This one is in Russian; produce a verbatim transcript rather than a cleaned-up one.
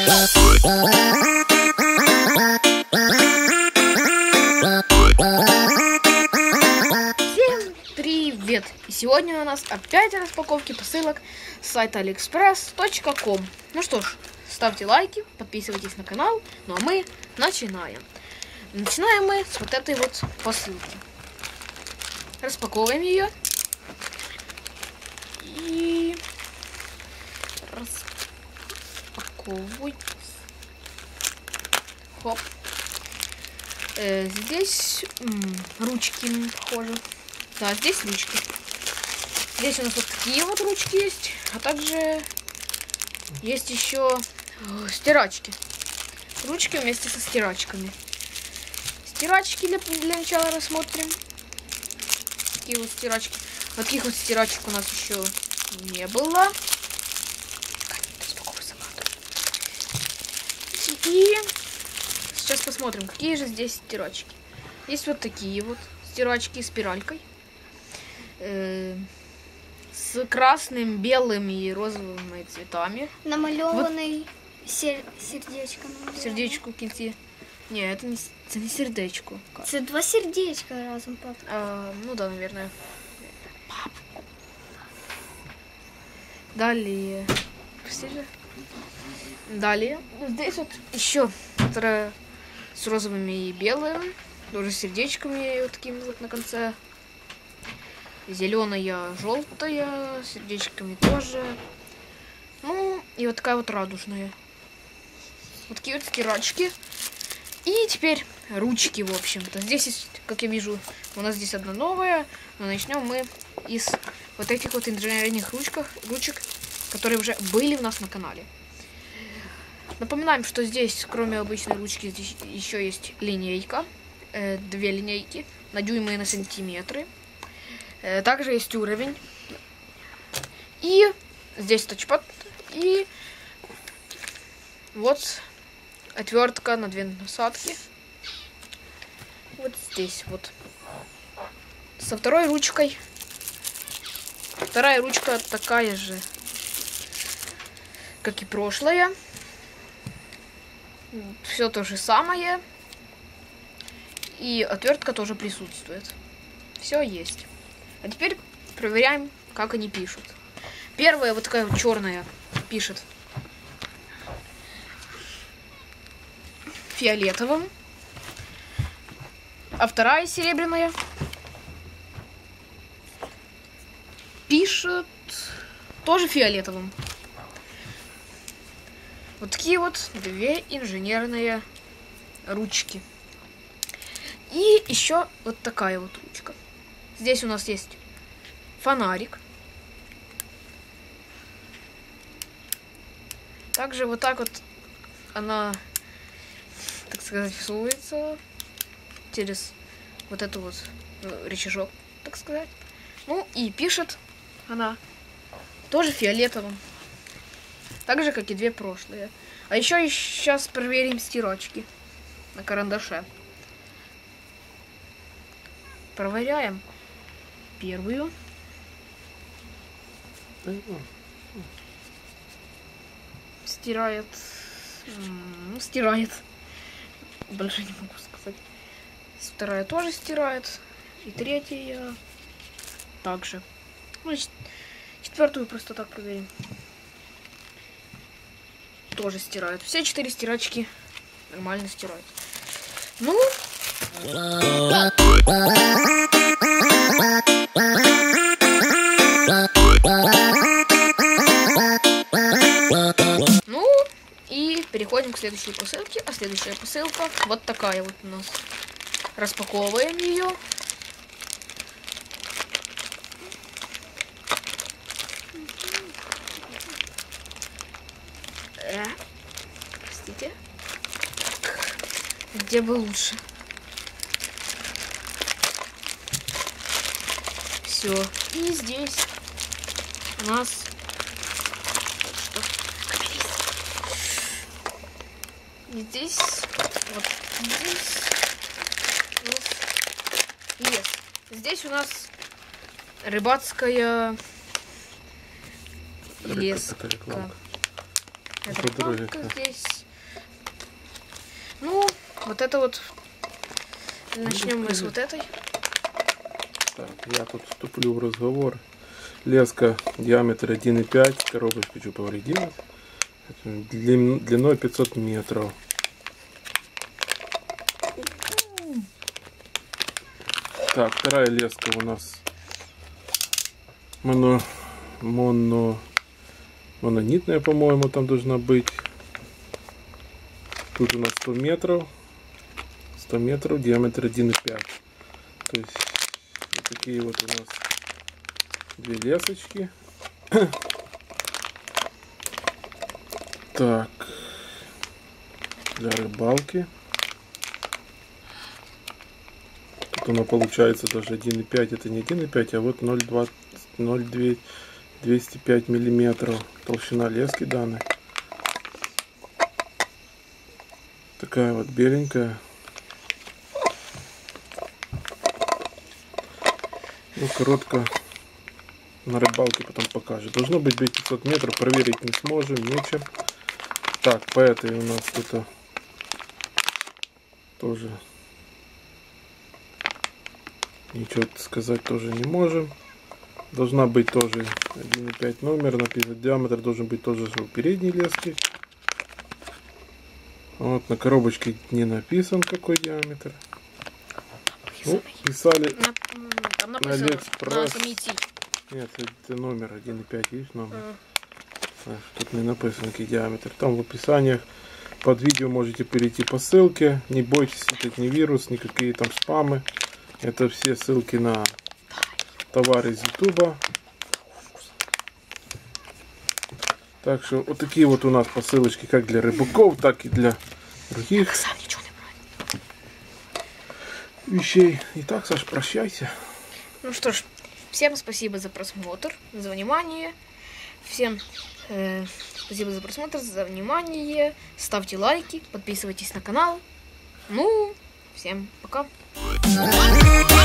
Всем привет! И сегодня у нас опять распаковки посылок с сайта алиэкспресс точка ком. Ну что ж, ставьте лайки, подписывайтесь на канал. Ну а мы начинаем. Начинаем мы с вот этой вот посылки. Распаковываем ее. И распаковываем. Хоп. Э, здесь м, ручки, похоже. Да, здесь ручки. Здесь у нас вот такие вот ручки есть, а также есть еще э, стирачки. Ручки вместе со стирачками. Стирачки для, для начала рассмотрим. Такие вот стирачки. Вот таких вот стирачек у нас еще не было. И сейчас посмотрим, какие же здесь стирачки. Есть вот такие вот стирачки с спиралькой. Э -э с красным, белым и розовыми цветами. Намалеванный вот. сер сердечко. Намалевано. Сердечко в кінці. Не, это не, это не сердечко. Это два сердечка разом, пап. А, ну да, наверное. Пап. Далее. Далее. Здесь вот еще вторая с розовыми и белым. Тоже с сердечками вот такими вот на конце. Зеленая, желтая, с сердечками тоже. Ну, и вот такая вот радужная. Вот такие вот стирачки. И теперь ручки, в общем-то. Здесь есть, как я вижу, у нас здесь одна новая. Но начнем мы из вот этих вот инженерных ручках, ручек, которые уже были у нас на канале. Напоминаем, что здесь, кроме обычной ручки, здесь еще есть линейка. Э, две линейки на дюймы и на сантиметры. Э, также есть уровень. И здесь тачпад. И вот отвертка на две насадки. Вот здесь вот. Со второй ручкой. Вторая ручка такая же, как и прошлая. Все то же самое. И отвертка тоже присутствует. Все есть. А теперь проверяем, как они пишут. Первая вот такая вот черная пишет фиолетовым. А вторая серебряная пишет тоже фиолетовым. Вот такие вот две инженерные ручки. И еще вот такая вот ручка. Здесь у нас есть фонарик. Также вот так вот она, так сказать, всовывается через вот эту вот рычажок, так сказать. Ну и пишет она тоже фиолетовым. Так же, как и две прошлые. А еще сейчас проверим стирачки на карандаше. Проверяем первую. Стирает. Ну, стирает. Больше не могу сказать. Вторая тоже стирает. И третья также. Ну, четвертую просто так проверим. Тоже стирают. Все четыре стирачки нормально стирают. Ну. Ну и переходим к следующей посылке. А следующая посылка вот такая вот у нас. Распаковываем ее. Простите. Где бы лучше? Все. И здесь у нас что? И здесь вот здесь вот лес. Здесь у нас рыбацкая леска. Это рекламка здесь. Ну, вот это вот. Начнем мы с вот этой. Так, я тут вступлю в разговор. Леска диаметр один и пять, коробочку чуть повредилась. Длин, длиной пятьсот метров. Так, вторая леска у нас моно, моно, мононитная, по-моему, там должна быть. Тут у нас сто метров. сто метров, диаметр один и пять. То есть вот такие вот у нас две лесочки. Так, для рыбалки. Тут оно получается даже один и пять, это не один и пять, а вот ноль двадцать, двести пять миллиметров толщина лески данной. Такая вот беленькая. Ну, коротко на рыбалке потом покажет. Должно быть пятьсот метров, проверить не сможем, нечем. Так, по этой у нас это тоже ничего сказать тоже не можем. Должна быть тоже один и пять номер, написано диаметр должен быть тоже у передней лески. Вот на коробочке не написан какой диаметр. Ну, писали На, там на написано, Алиэкспресс. надо идти. Нет, это номер один и пять, видишь номер. А. Так, тут не написан какой диаметр. Там в описаниях под видео можете перейти по ссылке. Не бойтесь, это не вирус, никакие там спамы. Это все ссылки на товары из ютуба. Так что вот такие вот у нас посылочки как для рыбаков, так и для других Сам ничего не брать. вещей. Итак, Саш, прощайся. Ну что ж, всем спасибо за просмотр, за внимание. Всем э, спасибо за просмотр, за внимание. Ставьте лайки, подписывайтесь на канал. Ну, всем пока.